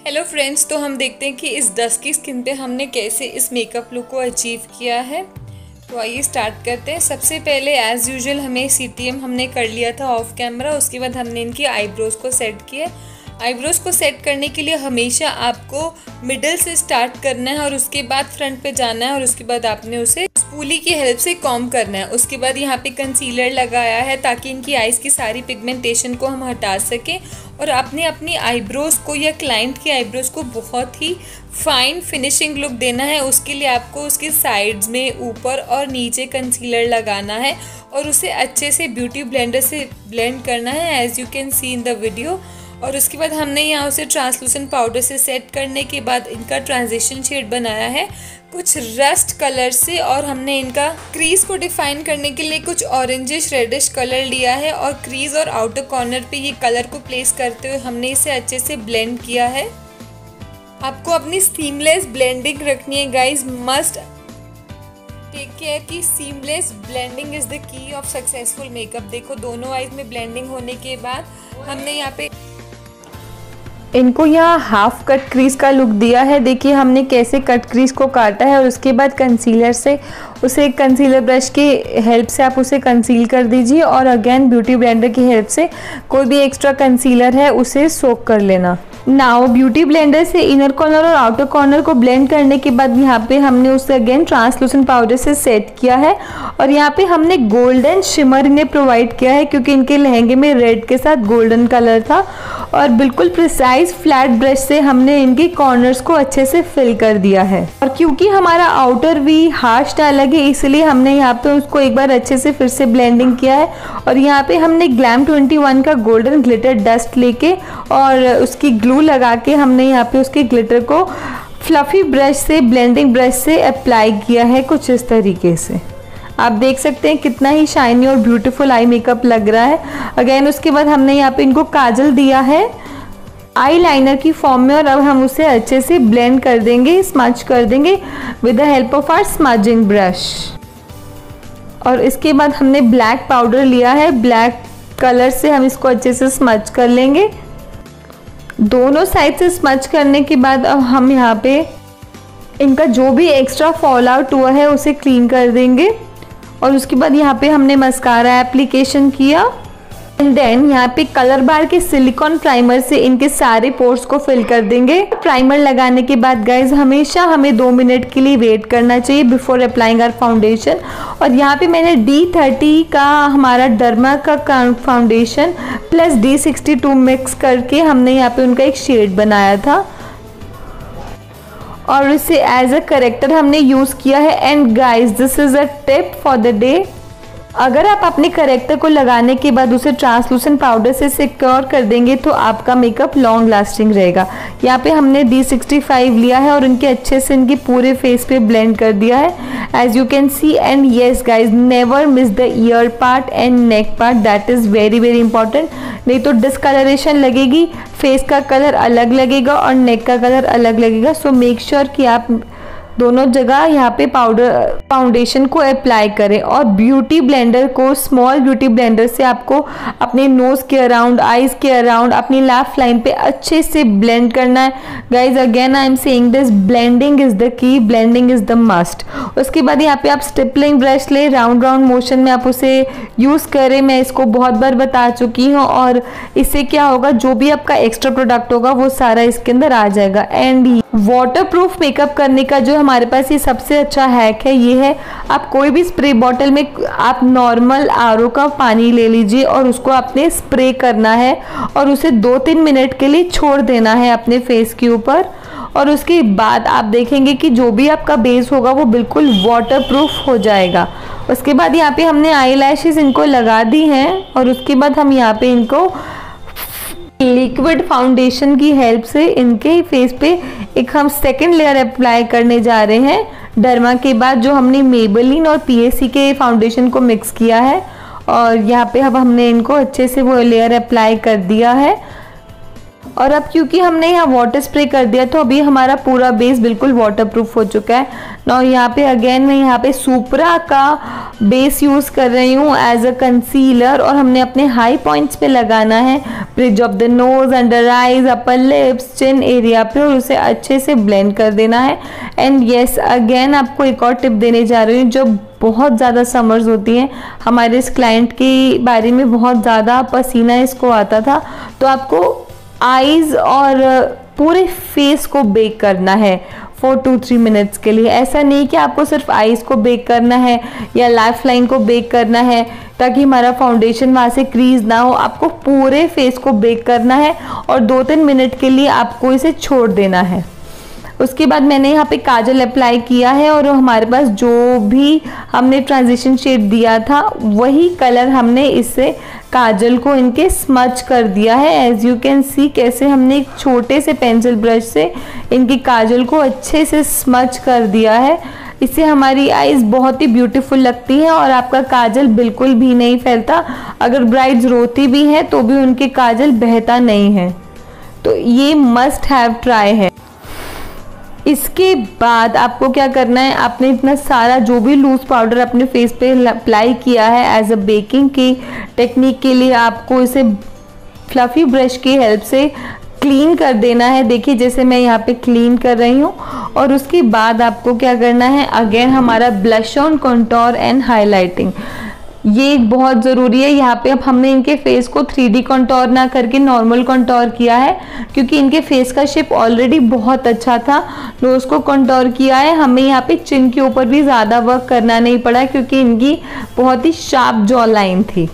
Hello friends, तो हम देखते हैं कि इस डस्की स्किन पे हमने कैसे इस मेकअप लुक को अचीव किया है। तो आइए स्टार्ट करते हैं। सबसे पहले एज़ यूजुअल हमें CTM हमने कर लिया था ऑफ कैमरा। उसके बाद हमने इनकी आईब्रोज़ को सेट किया। आईब्रोज़ को सेट करने के लिए हमेशा आपको मिडल से स्टार्ट करना है और उसके बाद फ्रंट पे जाना है और उसके बाद आपने उसे स्पूली की हेल्प से कॉम्ब करना है। उसके बाद यहाँ पे कंसीलर लगाया है ताकि इनकी आइज़ की सारी पिगमेंटेशन को हम हटा सकें और आपने अपनी आईब्रोज़ को या क्लाइंट की आईब्रोज़ को बहुत ही फाइन फिनिशिंग लुक देना है। उसके लिए आपको उसके साइड्स में ऊपर और नीचे कंसीलर लगाना है और उसे अच्छे से ब्यूटी ब्लेंडर से ब्लेंड करना है, as you can see in the video. और उसके बाद हमने यहाँ उसे ट्रांसलूसेंट पाउडर से सेट करने के बाद इनका ट्रांजिशन शेड बनाया है कुछ रस्ट कलर से, और हमने इनका क्रीज को डिफाइन करने के लिए कुछ ऑरेंजिश रेडिश कलर लिया है और क्रीज और आउटर कॉर्नर पे ये कलर को प्लेस करते हुए हमने इसे अच्छे से ब्लेंड किया है। आपको अपनी सीमलेस ब्लेंडिंग रखनी है गाइज, मस्ट टेक केयर की seamless blending is the key of successful makeup. देखो दोनों आईज में ब्लेंडिंग होने के बाद हमने यहाँ पे इनको यहाँ हाफ कट क्रीज का लुक दिया है। देखिए हमने कैसे कट क्रीज को काटा है और उसके बाद कंसीलर से उसे कंसीलर ब्रश की हेल्प से आप उसे कंसील कर दीजिए और अगेन ब्यूटी ब्लेंडर की हेल्प से कोई भी एक्स्ट्रा कंसीलर है उसे सोक कर लेना। नाउ ब्यूटी ब्लेंडर से इनर कॉर्नर और आउटर कॉर्नर को ब्लेंड करने के बाद यहाँ पे हमने उसे अगेन ट्रांसलूसेंट पाउडर से सेट किया है और यहाँ पे हमने गोल्डन शिमर इन्हें प्रोवाइड किया है क्योंकि इनके लहंगे में रेड के साथ गोल्डन कलर था। और बिल्कुल प्रिसाइज फ्लैट ब्रश से हमने इनके कॉर्नर्स को अच्छे से फिल कर दिया है। और क्योंकि हमारा आउटर वी हार्श अलग है इसलिए हमने यहाँ पे उसको एक बार अच्छे से फिर से ब्लेंडिंग किया है। और यहाँ पे हमने ग्लैम 21 का गोल्डन ग्लिटर डस्ट लेके और उसकी ग्लू लगा के हमने यहाँ पे उसके ग्लिटर को फ्लफी ब्रश से ब्लेंडिंग ब्रश से अप्लाई किया है कुछ इस तरीके से। आप देख सकते हैं कितना ही शाइनी और ब्यूटीफुल आई मेकअप लग रहा है। अगेन उसके बाद हमने यहाँ पे इनको काजल दिया है आई लाइनर की फॉर्म में और अब हम उसे अच्छे से ब्लेंड कर देंगे, स्मच कर देंगे with the help of our smudging brush. और इसके बाद हमने ब्लैक पाउडर लिया है, ब्लैक कलर से हम इसको अच्छे से स्मच कर लेंगे। दोनों साइड से स्मच करने के बाद अब हम यहाँ पे इनका जो भी एक्स्ट्रा फॉल आउट हुआ है उसे क्लीन कर देंगे। और उसके बाद यहाँ पे हमने मस्कारा एप्लीकेशन किया एंड देन यहाँ पे कलर बार के सिलिकॉन प्राइमर से इनके सारे पोर्स को फिल कर देंगे। प्राइमर लगाने के बाद गाइज हमेशा हमें 2 मिनट के लिए वेट करना चाहिए बिफोर अप्लाइंग आवर फाउंडेशन। और यहाँ पे मैंने D30 का हमारा डर्मा का फाउंडेशन प्लस D62 मिक्स करके हमने यहाँ पे उनका एक शेड बनाया था और इसे एज अ करेक्टर हमने यूज़ किया है। And guys this is a tip for the day, अगर आप अपने करेक्टर को लगाने के बाद उसे ट्रांसलूसेंट पाउडर से सिक्योर कर देंगे तो आपका मेकअप लॉन्ग लास्टिंग रहेगा। यहाँ पे हमने D65 लिया है और इनके अच्छे से इनके पूरे फेस पे ब्लेंड कर दिया है as you can see. And yes guys never miss the ear part and neck part, that is very very important, नहीं तो डिस्कलरेशन लगेगी, फेस का कलर अलग लगेगा और नेक का कलर अलग लगेगा। सो मेक श्योर कि आप दोनों जगह यहाँ पे पाउडर फाउंडेशन को अप्लाई करें। और ब्यूटी ब्लेंडर को स्मॉल ब्यूटी ब्लेंडर से आपको अपने नोज़ के अराउंड, आईज के अराउंड, अपनी लाफ लाइन पे अच्छे से ब्लेंड करना है। Guys again I am saying this, blending is the key, blending is the must. उसके बाद यहाँ पे आप स्टिपलिंग ब्रश ले, राउंड राउंड मोशन में आप उसे यूज़ करें। मैं इसको बहुत बार बता चुकी हूँ और इससे क्या होगा, जो भी आपका एक्स्ट्रा प्रोडक्ट होगा वो सारा इसके अंदर आ जाएगा। एंड वाटर प्रूफ मेकअप करने का जो हमारे पास ये सबसे अच्छा हैक है ये है, आप कोई भी स्प्रे बॉटल में आप नॉर्मल RO का पानी ले लीजिए और उसको आपने स्प्रे करना है और उसे 2-3 मिनट के लिए छोड़ देना है अपने फेस के ऊपर। और उसके बाद आप देखेंगे कि जो भी आपका बेस होगा वो बिल्कुल वाटर प्रूफ हो जाएगा। उसके बाद यहाँ पे हमने आई लैशेज़ इनको लगा दी हैं और उसके बाद हम यहाँ पे इनको लिक्विड फाउंडेशन की हेल्प से इनके फेस पे एक हम सेकेंड लेयर अप्लाई करने जा रहे हैं डर्मा के बाद, जो हमने मेबेलिन और PAC के फाउंडेशन को मिक्स किया है। और यहाँ पे अब हमने इनको अच्छे से वो लेयर अप्लाई कर दिया है। और अब क्योंकि हमने यहाँ वाटर स्प्रे कर दिया तो अभी हमारा पूरा बेस बिल्कुल वाटरप्रूफ हो चुका है। ना यहाँ पे अगेन मैं यहाँ पे सुपरा का बेस यूज़ कर रही हूँ एज अ कंसीलर, और हमने अपने हाई पॉइंट्स पे लगाना है, bridge of the nose, under eyes, upper lips, chin area पे, और उसे अच्छे से ब्लेंड कर देना है। एंड येस, अगेन आपको एक और टिप देने जा रही हूँ। जो बहुत ज़्यादा समर्स होती हैं, हमारे इस क्लाइंट के बारे में बहुत ज़्यादा पसीना इसको आता था, तो आपको आईज और पूरे फेस को बेक करना है फॉर 2-3 मिनट्स के लिए। ऐसा नहीं कि आपको सिर्फ आईज को बेक करना है या लाइफ लाइन को बेक करना है ताकि हमारा फाउंडेशन वहाँ से क्रीज ना हो। आपको पूरे फेस को बेक करना है और 2-3 मिनट के लिए आपको इसे छोड़ देना है। उसके बाद मैंने यहाँ पे काजल अप्लाई किया है, और हमारे पास जो भी हमने ट्रांजिशन शेड दिया था वही कलर हमने इससे काजल को इनके स्मच कर दिया है। एज यू कैन सी कैसे हमने एक छोटे से पेंसिल ब्रश से इनकी काजल को अच्छे से स्मच कर दिया है। इससे हमारी आईज बहुत ही ब्यूटीफुल लगती है और आपका काजल बिल्कुल भी नहीं फैलता। अगर ब्राइड्स रोती भी हैं तो भी उनके काजल बहता नहीं है। तो ये मस्ट हैव ट्राई है। इसके बाद आपको क्या करना है, आपने इतना सारा जो भी लूज पाउडर अपने फेस पे अप्लाई किया है एज अ बेकिंग की टेक्निक के लिए, आपको इसे फ्लफी ब्रश की हेल्प से क्लीन कर देना है। देखिए जैसे मैं यहाँ पे क्लीन कर रही हूँ। और उसके बाद आपको क्या करना है, अगेन हमारा blush on, contour and highlighting, ये बहुत ज़रूरी है। यहाँ पे अब हमने इनके फेस को 3D कंटूर ना करके नॉर्मल कंटूर किया है, क्योंकि इनके फेस का शेप ऑलरेडी बहुत अच्छा था। नोज को कंटूर किया है, हमें यहाँ पे चिन के ऊपर भी ज़्यादा वर्क करना नहीं पड़ा क्योंकि इनकी बहुत ही शार्प जॉ लाइन थी।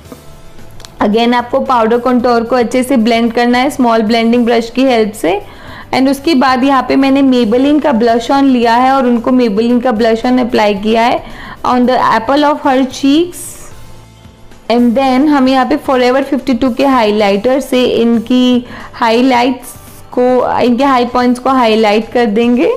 अगेन आपको पाउडर कंटूर को अच्छे से ब्लेंड करना है स्मॉल ब्लेंडिंग ब्रश की हेल्प से। एंड उसके बाद यहाँ पे मैंने मेबेलिन का ब्लश ऑन लिया है और उनको मेबेलिन का ब्लश ऑन अप्लाई किया है on the apple of her cheeks. And then हम यहाँ पे फॉरएवर 52 के हाइलाइटर से इनकी हाईलाइट्स को, इनके हाई पॉइंट्स को हाईलाइट कर देंगे।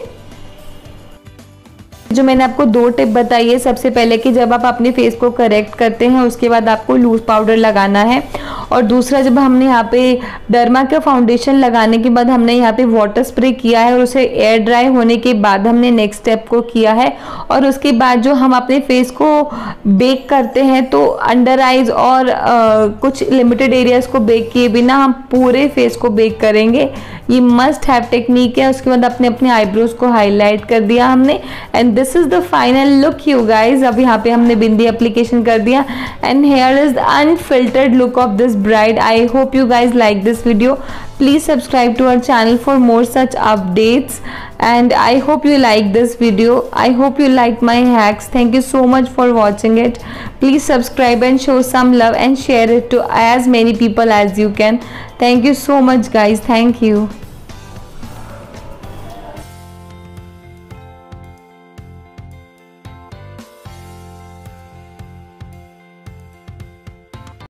जो मैंने आपको 2 टिप बताई है, सबसे पहले कि जब आप अपने फेस को करेक्ट करते हैं उसके बाद आपको लूज पाउडर लगाना है, और दूसरा जब हमने यहाँ पे डर्मा का फाउंडेशन लगाने के बाद हमने यहाँ पे वाटर स्प्रे किया है और उसे एयर ड्राई होने के बाद हमने नेक्स्ट स्टेप को किया है। और उसके बाद जो हम अपने फेस को बेक करते हैं तो अंडर आइज और कुछ लिमिटेड एरियाज को बेक किए बिना हम पूरे फेस को बेक करेंगे। ये मस्ट हैव टेक्निक है। उसके बाद अपने अपने आईब्रोज को हाईलाइट कर दिया हमने, and this is the final look you guys. अब यहाँ पे हमने बिंदी एप्लीकेशन कर दिया, and here is the unfiltered look of this bride. I hope you guys like this video. Please subscribe to our channel for more such updates, and I hope you like this video. I hope you like my hacks. Thank you so much for watching it. Please subscribe and show some love and share it to as many people as you can. Thank you so much guys. Thank you.